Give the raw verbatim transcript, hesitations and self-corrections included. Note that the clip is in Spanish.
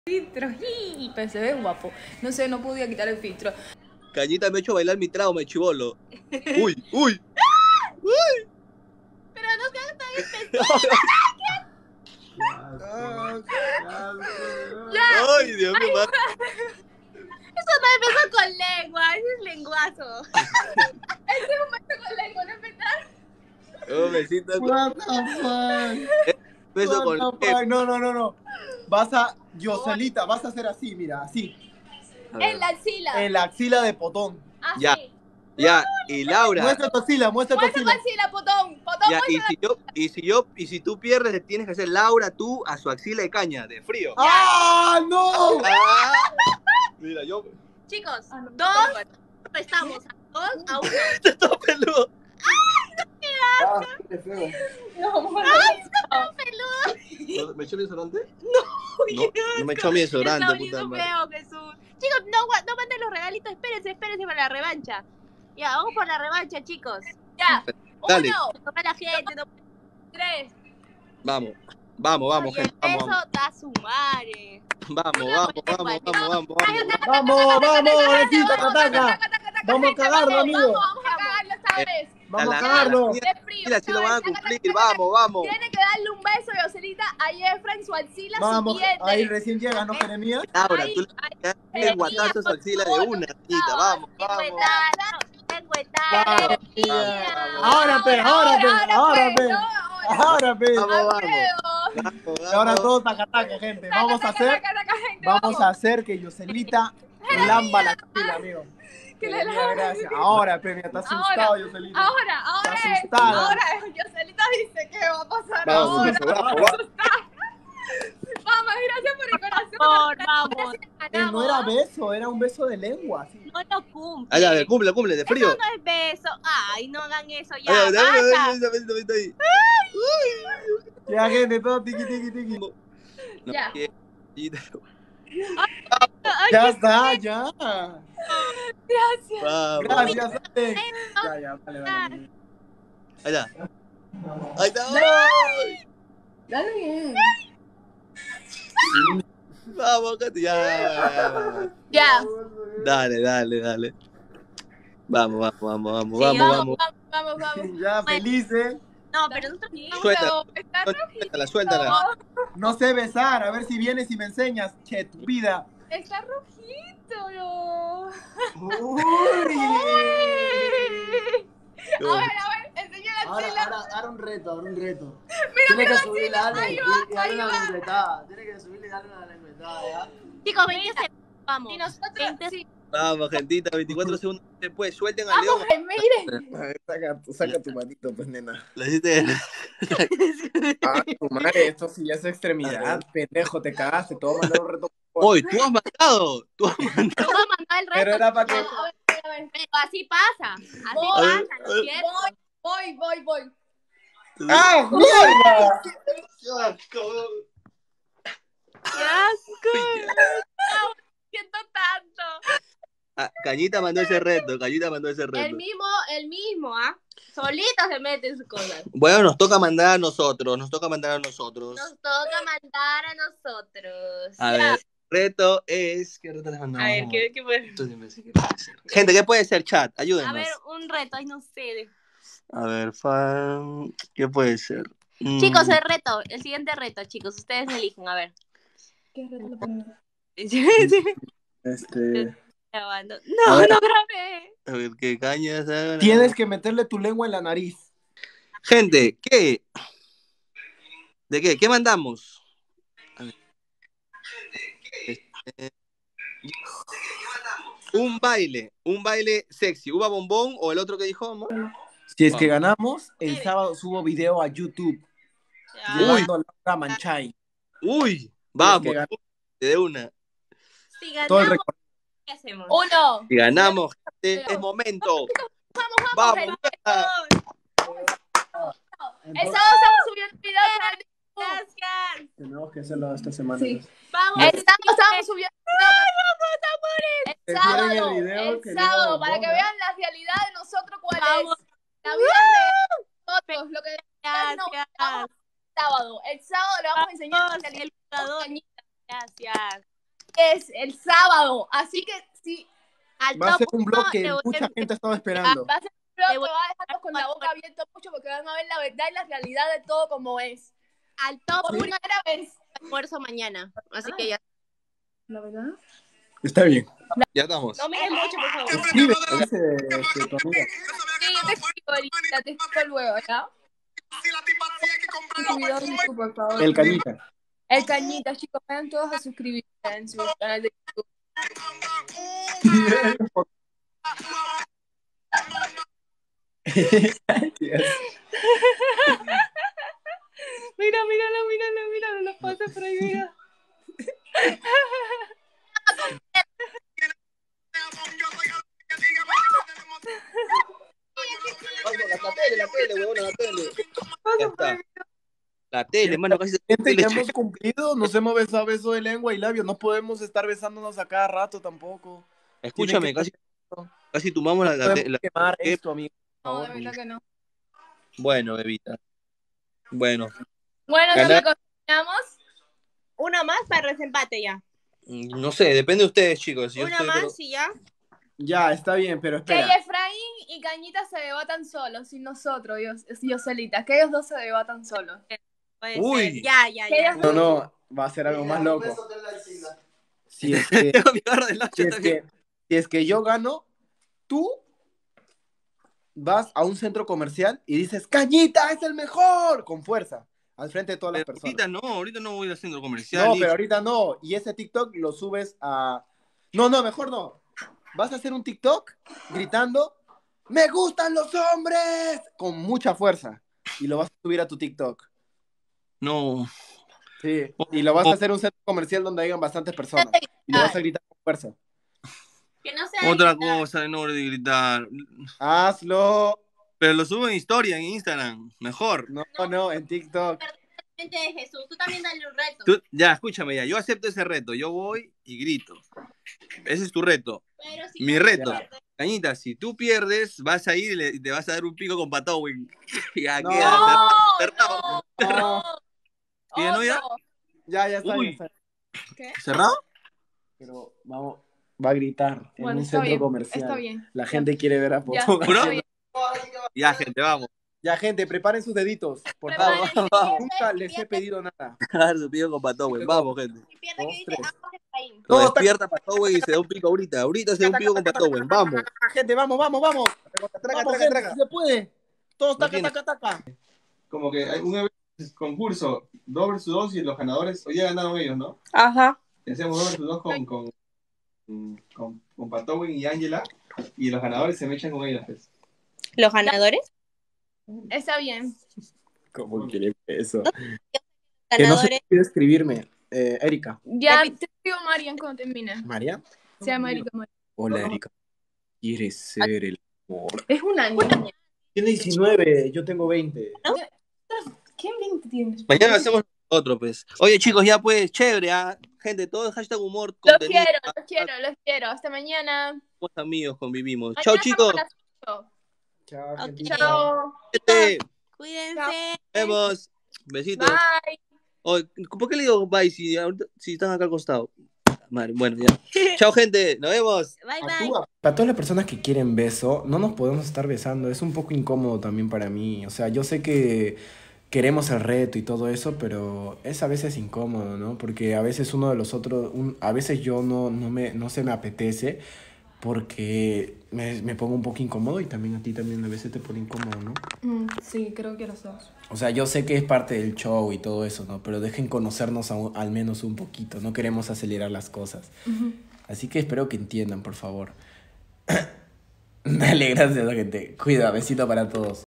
Filtro, ¡y! Pero se ve guapo. No sé, no podía quitar el filtro. Cañita me ha hecho bailar mi trauma, chivolo. Uy, uy. Uy. Pero no seas tan específico. Ya. Ay, Dios mío. Ay, eso no empezó con lengua, eso es lenguazo. Ese momento con lengua, ¿no empezar? Un besito con... What the fuck? Beso What con the fuck? No, no, no, no. Vas a, Yoselita, vas a hacer así, mira, así. En la axila. En la axila de Potón. Así. Ya. Ya, y Laura. Muestra tu axila, muestra tu axila. Muestra tu axila, Potón. Potón, ya, y si yo, y si yo, y si tú pierdes, le tienes que hacer Laura tú a su axila de caña, de frío. ¡Ah, no! Ah, mira, yo. Chicos, ah, no, dos, restamos a dos a uno. Está peludo. Ah, qué feo. No, ¡ay, está peludo! ¿Me echó mi desodorante? No, no, no me echó mi desodorante, puta madre. Feo, Jesús. Chicos, no, no manden los regalitos, espérense, espérense para la revancha. Ya, vamos por la revancha, chicos. Ya, dale. Uno, toma la gente, no... Tres. Vamos, vamos, vamos, gente. Vamos, eso da su madre. Vamos, vamos, vamos, vamos, vamos, vamos. Vamos, vamos, Orecita, Cataca. Vamos a cagarlo, amigo. Vamos a cagarlo esta vez. Vamos a cagarlo. Mira, si lo van a cumplir, vamos, vamos. Tiene que darle un beso, Yoselita, a Jeffrey en su axila. Vamos, ahí recién llega, ¿no, Jeremías? Ahora, tú le das el guatazo a su axila de una, niñita, vamos, vamos. Ahora, pe, ahora, pe, ahora, pe. Ahora, pe. Vamos, vamos. Y ahora todos tacataca, gente. Vamos a hacer, vamos a hacer que Yoselita lamba la axila, amigo. Que le Mira, gracias. Ahora, pe, mira, está asustado, Yoselita. Ahora, ahora está es. asustada. Ahora Yoselita dice que va a pasar vamos, ahora. Vamos, vamos. Vamos, gracias por el corazón. Vamos. Eh, no era beso, era un beso de lengua. ¿Sí? No lo cumple. Ay, a ver, cumple, cumple, de frío. Eso no es beso. Ay, no hagan eso ya. Ay, Basta. ay, ay, ay, Ya, gente, todo tiqui, tiqui, tiqui. No, Ya. Ya está, ya. Gracias. Vamos. Gracias, Alex. Ya, ya, vale, vale. Ahí está. Ahí está. Dale bien. Vamos, Katy, ya. Ya. Dale, dale, dale. Vamos, vamos, vamos, vamos, Sí, vamos, vamos. Vamos, vamos. Ya, felices. No, pero nosotros Suéltala, está suéltala, suéltala. No sé besar, a ver si vienes y me enseñas, che, tu vida. Está rojito, no. Uy. A ver, a ver, enseña la Ahora, axila. ahora, ahora un reto, ahora un reto. Mira, Tiene mira que la subirle axila. a Ahí Ale va, y, y darle ahí una va. lengüetada. Tiene que subirle y darle una lengüetada, ¿ya? Chicos, veinte segundos. Vamos. Y nosotros, sí. Vamos, gentita, veinticuatro segundos después. Suelten al león. Vamos, miren. Saca, saca tu manito, pues, nena. Lo hiciste. Ah, tu madre, esto sí ya es extremidad. Pendejo, te cagaste, te voy a mandar un reto. Hoy, tú has mandado. Tú has mandado. Tú vas a mandar el reto. Pero era para que. A ver, a ver. Pero así pasa. Así Voy. pasa, ¿no es cierto? Voy, voy, voy. ¡Ah, mierda! ¡Qué asco! ¡Qué asco! Siento tanto. Ah, Cañita mandó ese reto, Cañita mandó ese reto. El mismo, el mismo, ¿ah? Solito se mete en sus cosas. Bueno, nos toca mandar a nosotros, nos toca mandar a nosotros. Nos toca mandar a nosotros. A Ya. ver, el reto es... ¿Qué reto les mandamos? A ver, ¿qué, qué puede? Tú dime, sí, ¿qué puede ser? Gente, ¿qué puede ser, chat? Ayúdenos. A ver, un reto, ay, no sé. A ver, fan... ¿Qué puede ser? Mm. Chicos, el reto, el siguiente reto, chicos, ustedes me eligen, a ver. ¿Qué reto le ponemos? Este. Grabando. A No, ver. no grabé. A ver, ¿qué cañas? hagan? Tienes que meterle tu lengua en la nariz. Gente, ¿qué? ¿De qué? ¿Qué mandamos? A ver. Este, un baile, un baile sexy. ¿Uva bombón o el otro que dijo, amor? Si es Vamos. que ganamos, el sábado subo video a YouTube. Ya. Llevando a Laura Manchay. Uy, vamos, que gan- de una. Si Todo el ganamos, recorrido. ¿qué hacemos? Uno. Si ganamos, gente, es momento. Vamos, Vamos, ya. El sábado estamos subiendo videos. Gracias. Tenemos que hacerlo esta semana. Sí. Vamos. El sábado estamos subiendo videos. El ¿Quieren sábado. el video El que sábado, luego para que ponga? vean la realidad de nosotros cuál Vamos. es. La vida de nosotros, lo que Gracias. no, vamos el sábado. El sábado le vamos a enseñar la realidad. El jugador. Gracias. es el sábado. Así que sí. Va a ser un blog que mucha gente estaba esperando. Va a ser un blog que va a dejarnos con la boca abierta mucho porque van a ver la verdad y la realidad de todo como es. Al top Por uno primera vez. almuerzo mañana. Así que ya. ¿La verdad? Está bien. Ya estamos. No miren mucho, por favor. Escribe, dice este, tu amiga. Sí, yo te escribo ahorita, te escribo luego, ¿ya? Suscribidos, YouTube, por favor. El cañita. El Cañita, chicos, vayan todos a suscribirse en su canal de YouTube. Mira, míralo, míralo, míralo, lo pasa por ahí, mira. La tele, la tele, huevona, la tele. Ya está. La tele, mano, casi se... Gente, ya hemos cumplido, nos hemos besado beso de lengua y labios, no podemos estar besándonos a cada rato tampoco. Escúchame, que- casi, casi tumbamos la, No la, podemos la- quemar ¿qué? esto, amigo. por No, de favor. verdad que no. Bueno, bebita. Bueno, Bueno, Ganar- nos continuamos. Una más para desempate ya. mm, no sé, depende de ustedes, chicos. Yo Una estoy, más pero- y ya. Ya, está bien, pero Que espera. Efraín y Cañita se debatan solos, sin nosotros, yo, yo solita. Que ellos dos se debatan solos. Puede Uy. ser. Ya, ya, Que ya. ellos- No, no, va a ser algo más loco. Si es que, Tengo mi barra de lancha si es también. que, si es que yo gano, tú vas a un centro comercial y dices, ¡Cañita es el mejor! Con fuerza, al frente de todas las Pero personas. ahorita no, ahorita no voy al centro comercial. No, ni- pero ahorita no. Y ese TikTok lo subes a... No, no, mejor no. Vas a hacer un TikTok gritando, ¡me gustan los hombres! Con mucha fuerza. Y lo vas a subir a tu TikTok. No. Sí. Y lo vas a hacer en un centro comercial donde hayan bastantes personas. Y lo vas a gritar con fuerza. Que no sea. Otra cosa, no de gritar. Hazlo. Pero lo subo en historia, en Instagram. Mejor. No, no, en TikTok. De Jesús, tú también dale un reto. Tú- ya, escúchame ya. Yo acepto ese reto. Yo voy y grito. Ese es tu reto. Pero si Mi no reto. pierdes, Cañita, si tú pierdes, vas a ir y, le- y te vas a dar un pico con Patowin. Ya No. queda ¡No! cerrado. No. ¿Y ya no, ya? Otro. Ya, ya está, Uy. ya está. ¿Qué? ¿Cerrado? Pero vamos, va a gritar en Bueno, un está centro bien, comercial. está bien. La gente quiere ver a Ya, Potón. ¿Juro? está bien. Ya, gente, vamos. Ya, gente, preparen sus deditos. Por Preparen. favor. Vamos. Nunca les he pedido nada. A dar su pico con Patowin. Vamos, gente. si pierdes, Dos, que dice tres. ambos Efraín. Lo No, despierta Patowin y se da un pico ahorita. Ahorita se da un pico con Patowin. Vamos. Gente, vamos, vamos, vamos. Traca, Vamos, traca, gente, traca. si se puede. Todos No taca, tiene- taca, taca. Como que hay un evento- concurso dos versus dos y los ganadores, hoy ya ganaron ellos, ¿no? Ajá. Hacemos dos versus dos con, con, con, con Patowin y Angela y los ganadores se me echan con ellos. Pues. ¿Los ganadores? Está bien. ¿Cómo quiere eso? Que no se Ganadores. olvide escribirme. Eh, Erika. Ya te escribo Marian cuando termine. ¿María? Se llama Erika Marian. Hola, Erika. ¿Quieres ser el amor? Es una niña. Tiene diecinueve, yo tengo veinte. ¿Qué veinte tienes? Mañana hacemos otro, pues. Oye, chicos, ya pues, chévere, ¿ah? Gente, todo es hashtag humor, Los contenido. quiero, los quiero, los quiero. Hasta mañana. Somos amigos, convivimos. Mañana Chao, chicos. a las ocho. Chao, Ok. gentita. Chao. Gente, Cuídense. nos vemos. Besitos. Bye. Oye, ¿por qué le digo bye si, ahorita- si están acá al costado? Madre, bueno, ya. Chao, gente. Nos vemos. Bye, bye. Actúa. Para todas las personas que quieren beso, no nos podemos estar besando. Es un poco incómodo también para mí. O sea, yo sé que queremos el reto y todo eso, pero es a veces incómodo, ¿no? Porque a veces uno de los otros, un- a veces yo no, no, me, no se me apetece porque me, me pongo un poco incómodo y también a ti también a veces te pone incómodo, ¿no? Mm, sí, creo que los dos. O sea, yo sé que es parte del show y todo eso, ¿no? Pero dejen conocernos a un- al menos un poquito. No queremos acelerar las cosas. Así que espero que entiendan, por favor. Dale, gracias, gente. Cuida, besito para todos.